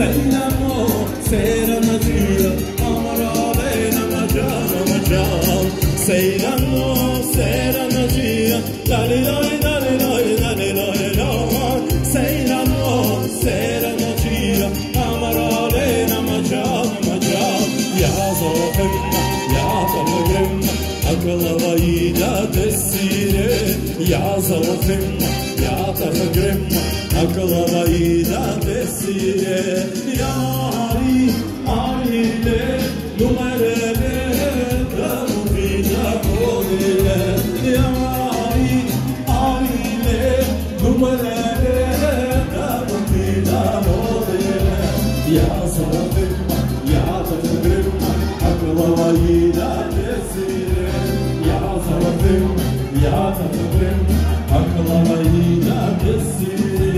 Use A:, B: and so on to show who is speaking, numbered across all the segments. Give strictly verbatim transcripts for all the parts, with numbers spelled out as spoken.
A: Seyrano, seyrano gira, amarale namajana majal. Seyrano, seyrano gira, dale dale dale dale dale dale dale. Seyrano, seyrano gira, amarale namajana majal. Ya zofemna, ya talgremna, aklava ida desire. Ya zofemna, ya talgremna, aklava ida desire. Yari aile numarele damuvida kodile. Yari aile numarele damuvida kodile. Ya zofemna, ya talgremna, aklava ida desire. Ya zofemna, ya talgremna, aklava ida desire.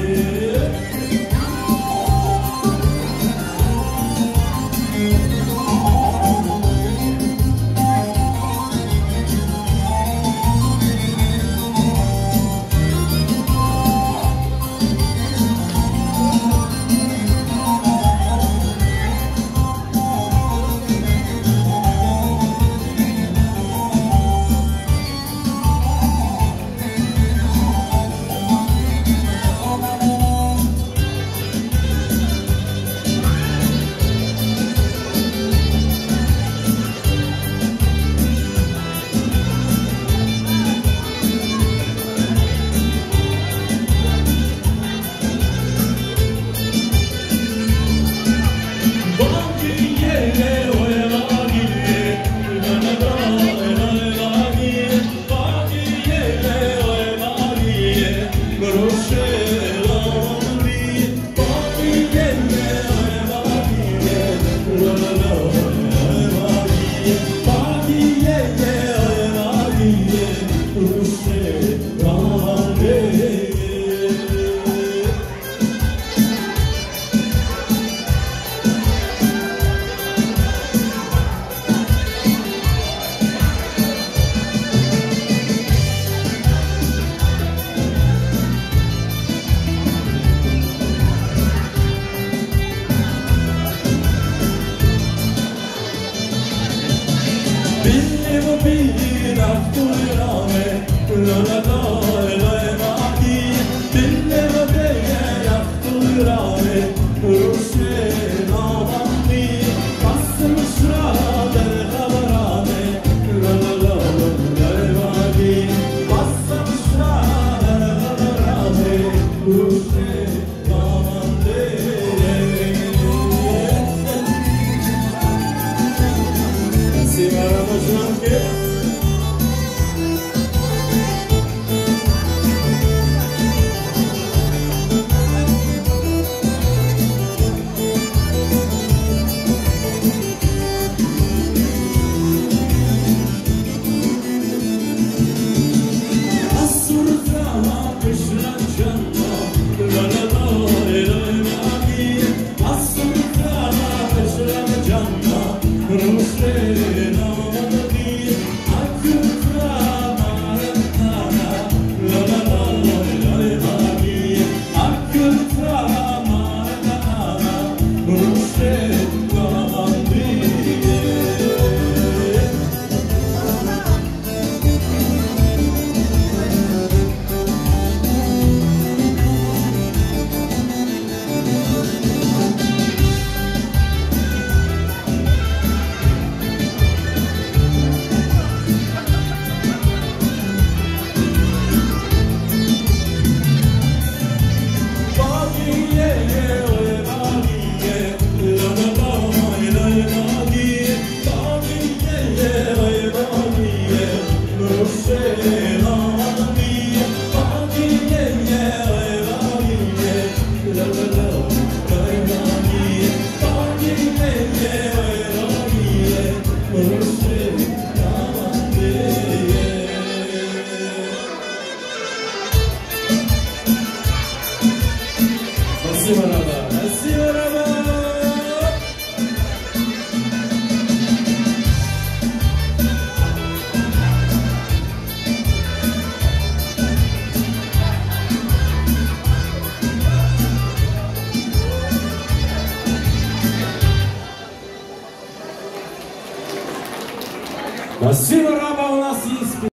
B: Спасибо, Раба, у нас есть...